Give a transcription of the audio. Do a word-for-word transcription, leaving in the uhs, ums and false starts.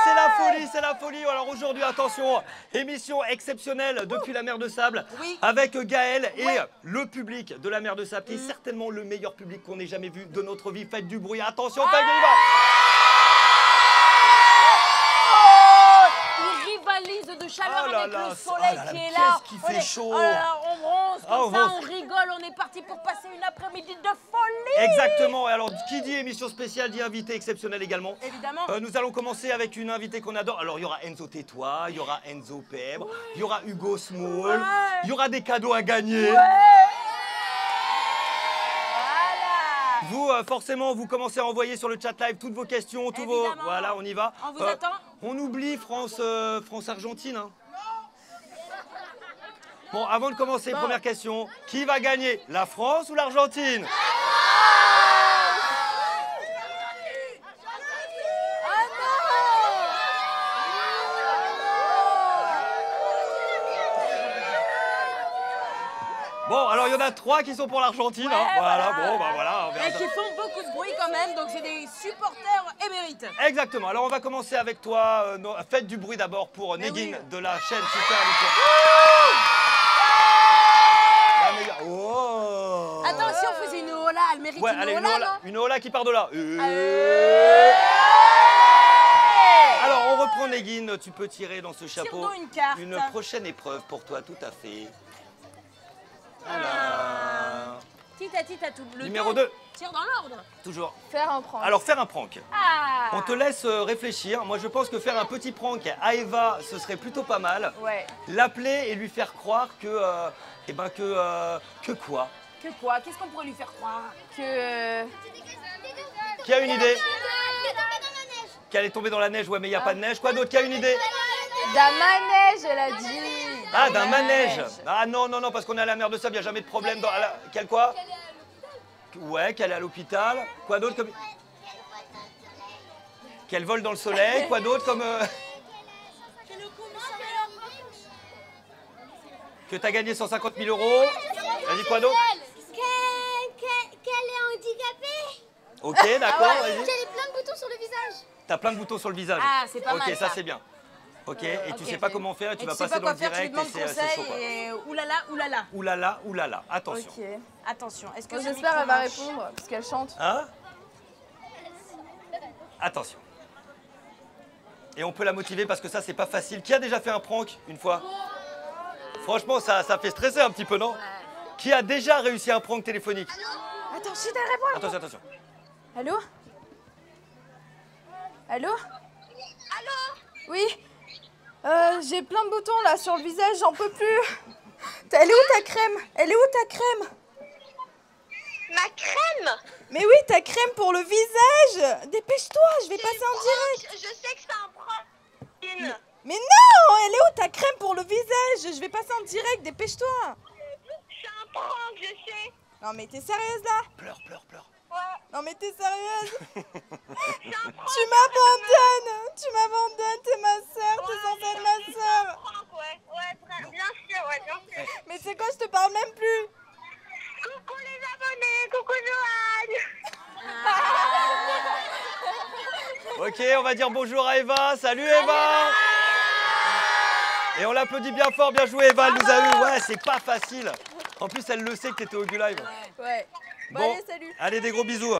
c'est la folie, c'est la folie. Alors aujourd'hui, attention, émission exceptionnelle depuis la mer de Sable, oui. avec Gaël et ouais. le public de la mer de Sable, qui est mmh. certainement le meilleur public qu'on ait jamais vu de notre vie. Faites du bruit, attention, ah faites du bruit. De chaleur oh là avec là, le soleil oh là là, qui est là. Qu'est-ce qui on fait est, chaud. Oh là là, on bronze comme oh, ça, bon. on rigole, on est parti pour passer une après-midi de folie. Exactement. Et alors, qui dit émission spéciale dit invité exceptionnel également. Évidemment. Euh, nous allons commencer avec une invitée qu'on adore. Alors, il y aura Enzo Tétois, il y aura Enzo Pèbre, ouais. il y aura Hugo Small, ouais. il y aura des cadeaux à gagner. Ouais. Vous, euh, forcément, vous commencez à envoyer sur le chat live toutes vos questions, tous Évidemment. vos... Voilà, on y va. On vous euh, attend. On oublie France, euh, France-Argentine. Hein. Bon, avant de commencer, bon. première question. Qui va gagner, la France ou l'Argentine? Bon, alors il y en a trois qui sont pour l'Argentine. Ouais, hein. voilà, voilà, bon, bah voilà. On verra et ça. qui font beaucoup de bruit quand même, donc c'est des supporters émérites. Exactement. Alors on va commencer avec toi. Euh, no... Faites du bruit d'abord pour Negin oui. de la chaîne Super Lutte. Oh. Attends, si on faisait une hola, elle mérite ouais, une, allez, hola, une hola, non une hola qui part de là. Euh... Alors on reprend Negin, tu peux tirer dans ce chapeau Tire-nous une carte. Une prochaine épreuve pour toi, tout à fait. Voilà. Tita, tita, tout le Numéro deux. Tire dans l'ordre. Toujours. Faire un prank. Alors faire un prank. Ah. On te laisse réfléchir. Moi je pense que faire un petit prank à Eva, ce serait plutôt pas mal. Ouais. L'appeler et lui faire croire que... Euh, eh ben que... Euh, que quoi? Que quoi? Qu'est-ce qu'on pourrait lui faire croire? Que... Euh... Qui a une idée? Qu'elle est tombée dans la neige, ouais mais il n'y a ah. pas de neige. Quoi d'autre? Qui a une idée? D'un manège, elle a dit. Ah, d'un manège. Ah non, non, non, parce qu'on est à la mer de Sable, il n'y a jamais de problème. Dans... Quel quoi? Ouais, qu'elle est à l'hôpital. Quoi d'autre comme... Qu'elle vole dans le soleil. Quoi d'autre comme... Euh... Que tu as gagné cent cinquante mille euros. Vas-y, quoi d'autre? Qu'elle est handicapée. Ok, d'accord, ah ouais, vas-y. Qu'elle a plein de boutons sur le visage. T'as plein de boutons sur le visage. Ah, c'est pas okay, mal. Ok, ça, ça c'est bien. Ok, euh, et okay, tu sais pas comment faire et tu et vas tu sais passer pas dans quoi le faire, direct tu lui et demandes c'est chaud. conseil et oulala, oulala. Oulala, oulala, attention. Ok. Attention, est-ce que bon, ce j'espère micro elle va marche? répondre parce qu'elle chante. Hein? Attention. Et on peut la motiver parce que ça, c'est pas facile. Qui a déjà fait un prank une fois? Franchement, ça, ça fait stresser un petit peu, non? Ouais. Qui a déjà réussi un prank téléphonique? Attends, si elle répond. Attention, attention. Allô? Allô? Allô? Oui? Euh, j'ai plein de boutons là sur le visage, j'en peux plus. Elle est où ta crème? Elle est où ta crème? Ma crème? Mais oui, ta crème pour le visage. Dépêche-toi, je vais passer en direct. Je sais que c'est un prank. Mais, mais non, elle est où ta crème pour le visage? Je vais passer en direct, dépêche-toi. C'est un prank, je sais. Non mais t'es sérieuse là? Pleure, pleure, pleure. Ouais. Non mais t'es sérieuse? C'est un prank. Tu m'abandonnes. Tu m'abandonnes, t'es ma soeur, t'es censée être ma soeur. C'est un prank, ouais. Ouais, bien sûr, ouais, bien sûr. Mais c'est quoi, je te parle même plus. Coucou les abonnés, coucou Joanne. Ok, on va dire bonjour à Eva. Salut Eva. Et on l'applaudit bien fort, bien joué Eva, elle nous a eu. Ouais, c'est pas facile. En plus, elle le sait que t'étais au Gu Live. Ouais. Bon, Bon, allez, salut. Allez, des gros bisous.